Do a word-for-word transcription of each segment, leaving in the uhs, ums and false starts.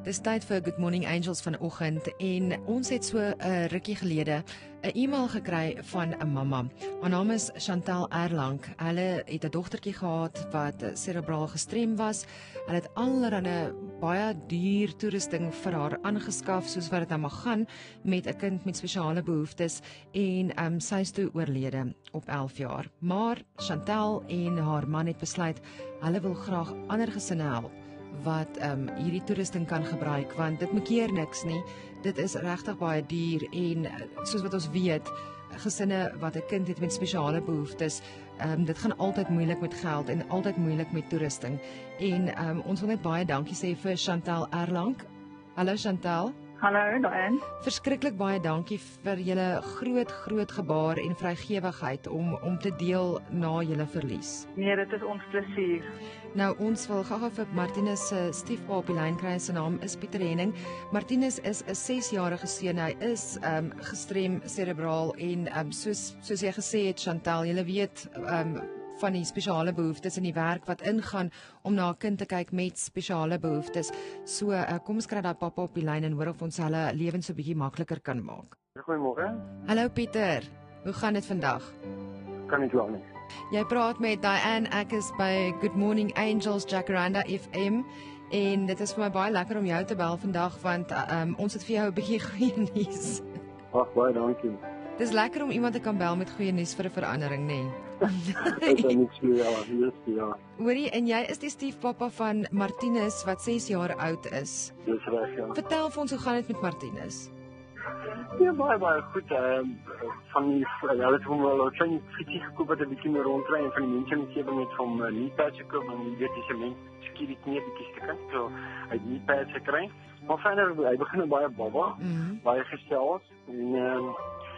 Dis tyd vir Good Morning Angels vanoggend en ons het so 'n uh, rukkie gelede 'n e-mail gekry van 'n mamma. Haar naam is Chantal Erlang. Hulle het 'n dogtertjie gehad wat serebraal gestrem was. Hulle het allerlei baie duur toerusting vir haar aangeskaf soos wat dit nou mag gaan met 'n kind met spesiale behoeftes en um, sy is toe oorlede op elf jaar. Maar Chantal en haar man het besluit hulle wil graag ander gesinne help wat um, hierdie toerusting kan gebruik, want dit maak keer niks nie. Dit is regtig baie duur en soos wat ons weet, gesinne wat 'n kind het met spesiale behoeftes, um, dit gaan altyd moeilik met geld en altyd moeilik met toerusting. En um, ons wil net baie dankie sê vir Chantal Erlang. Hallo Chantal. Hallo, Diane. Verskriklik baie dankie vir julle groot groot gebaar en vrygewigheid om om te deel na julle verlies. Nee, dit is ons plesier. Nou ons wil gou-gou vir Marthinus se stiefpa op die lyn kry. Sy naam is Pieter Henning. Marthinus is 'n sesjarige seun. Hy is um, gestrem serebraal en um, soos soos jy gesê het Chantal, jy weet um, van die spesiale behoeftes en die werk wat ingaan om na 'n kind te kyk met spesiale behoeftes. So uh, kom ons kry daai pappa op die lyn en hoor of ons hulle lewens so 'n bietjie makliker kan maak. Goeiemôre. Hallo Pieter. Hoe gaan dit vandag? Kan nie wel nie. Jy praat met Diane, ek is by Good Morning Angels Jacaranda F M en dit is vir my baie lekker om jou te bel vandag want um, ons het vir jou 'n bietjie goeie nuus. Ag, baie dankie. Dis lekker om iemand te kan bel met goeie nuus vir 'n verandering, nê? Dit is niks meer, ja, yes, ja. Hoorie, en jy is die stiefpappa van Marthinus wat ses jaar oud is. Dis reg, ja. Vertel vir ons, hoe gaan dit met Marthinus? Ja, baie, baie goed. Ehm van die, ja, het hom wel 'n klein fietsie gekoop wat 'n bietjie meer rondry en van die mense in die omgewing het van uh, kniepads gekoop en jy weet dis 'n mens skiet die knie bietjie stukkend, so hy het kniepads gekry. Maar verder, hy begin nou baie baba, mm -hmm. baie gesels en ehm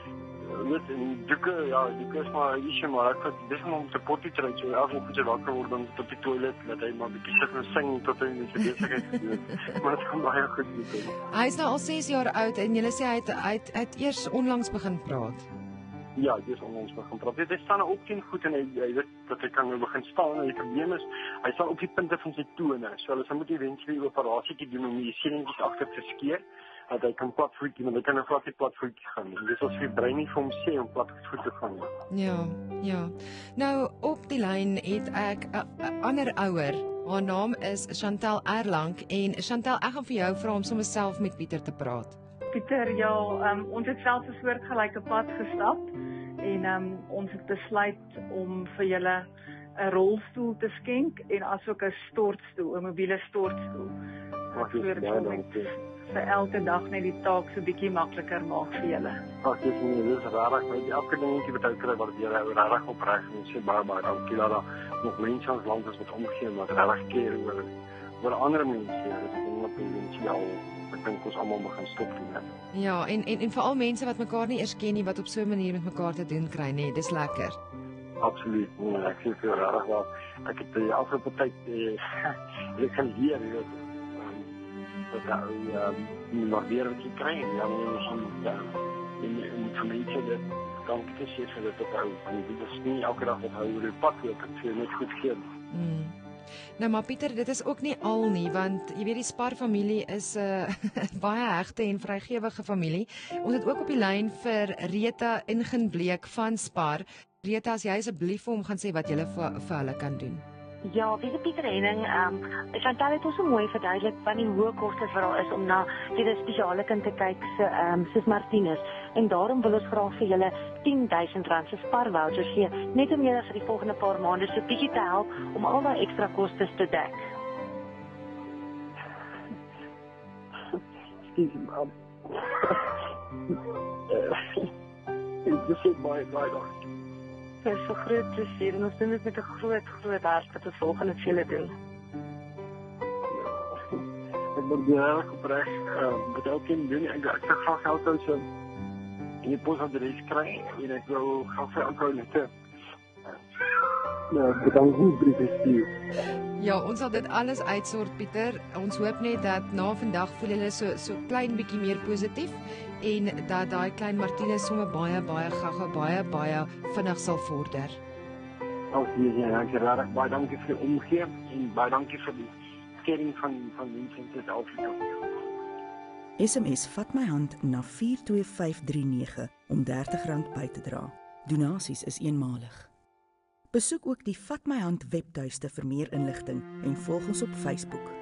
weet en dikke, ja, dikke is maar ietsie, maar ek het dis om te potty te ry, so af en toe wakker word dan tot die toilet, dat hy maar bietjie sit en sing tot hy net sy besigheid gedoen. Maar dit gaan baie goed met hom. Hy is nou al ses jaar oud en jy sê hy het, hy het, hy het eers onlangs begin praat. Ja, hy is onlangs begin praat. Dit staan ook teen goed en hy, hy weet dat hy kan nou begin staan en die probleem is, hy staan op die punte van sy tone, so hulle moet eventueel 'n operasie doen om die seentjies agter te skeer. Dat hy kan platvoetjie, maar hy kan 'n vlakke platvoetjie gaan. Dis as die brein nie vir hom sê om platvoet te gaan nie. Ja, ja. Nou op die lyn het ek 'n ander ouer. Haar naam is Chantal Erlang en Chantal, ek gaan vir jou vra om sommer self met Pieter te praat. Pieter, ja, um, ons het self 'n soortgelyke pad gestap en um, ons het besluit om vir julle 'n rolstoel te skenk en asook 'n stortstoel, 'n mobiele stortstool. Wat is dit dan? Vir elke dag net die taak so bietjie makliker maak vir julle. Ag, dis nie, dis rarig, weet jy, elke dingetjie wat hy kry wat jy rarig opreg en sê baie baie dankie dat daar nog mense ons land is wat omgee wat rarig keer oor oor ander mense. Dis ding wat mense al, ek dink ons almal begin stop doen. Ja, en en en veral mense wat mekaar nie eers ken nie wat op so 'n manier met mekaar te doen kry, nê, dis lekker. Absoluut, nee, ek sê vir rarig wel. Ek het die afgelope tyd eh ek kan hier, jy weet, dat hy um, nog weer wat jy kry en ja, misschien ja, en, en van mense dit dankie te sê vir dit ophou, want dit is nie elke dag ophou oor die pad loop, het vir net goed geen. Mm. Nou maar Pieter, dit is ook nie al nie, want jy weet die Spar familie is 'n uh, baie hegte en vrygewige familie. Ons het ook op die lyn vir Rita Ingenbleek van Spar. Rita, as jy asseblief vir hom gaan sê wat jy vir, vir hulle kan doen. Ja, wie se Pieter Henning, ehm um, Chantal het ons so mooi verduidelik van die hoë kostes wat daar is om na hierdie spesiale kind te kyk, so ehm um, soos Marthinus. En daarom wil ons graag vir julle tien duisend rand se Spar vouchers gee, net om julle vir die volgende paar maande so bietjie te help om al daai ekstra kostes te dek. Excuse me, um, dis is baie baie dankie. Dit is so groot plesier en ons doen dit met 'n groot, groot hart wat ons volgende vir julle doen. Ek moet baie opreg, wat ook in doen, ek ek sal graag help ons in die posadres kry en ek wil graag vir aanhou net. Ja, ek kan goed brief Ja, ons sal dit alles uitsort Pieter. Ons hoop net dat na vandag voel julle so so klein bietjie meer positief en dat daai klein Marthinus sommer baie baie gaga baie baie vinnig sal vorder. Dankie, ja, ek raak baie dankie vir die omgee en baie dankie vir die kering van van mense in Suid-Afrika. S M S vat my hand na vier twee vyf drie nege om dertig rand by te dra. Donasies is eenmalig. Besoek ook die Vat my hand webtuiste vir meer inligting en volg ons op Facebook.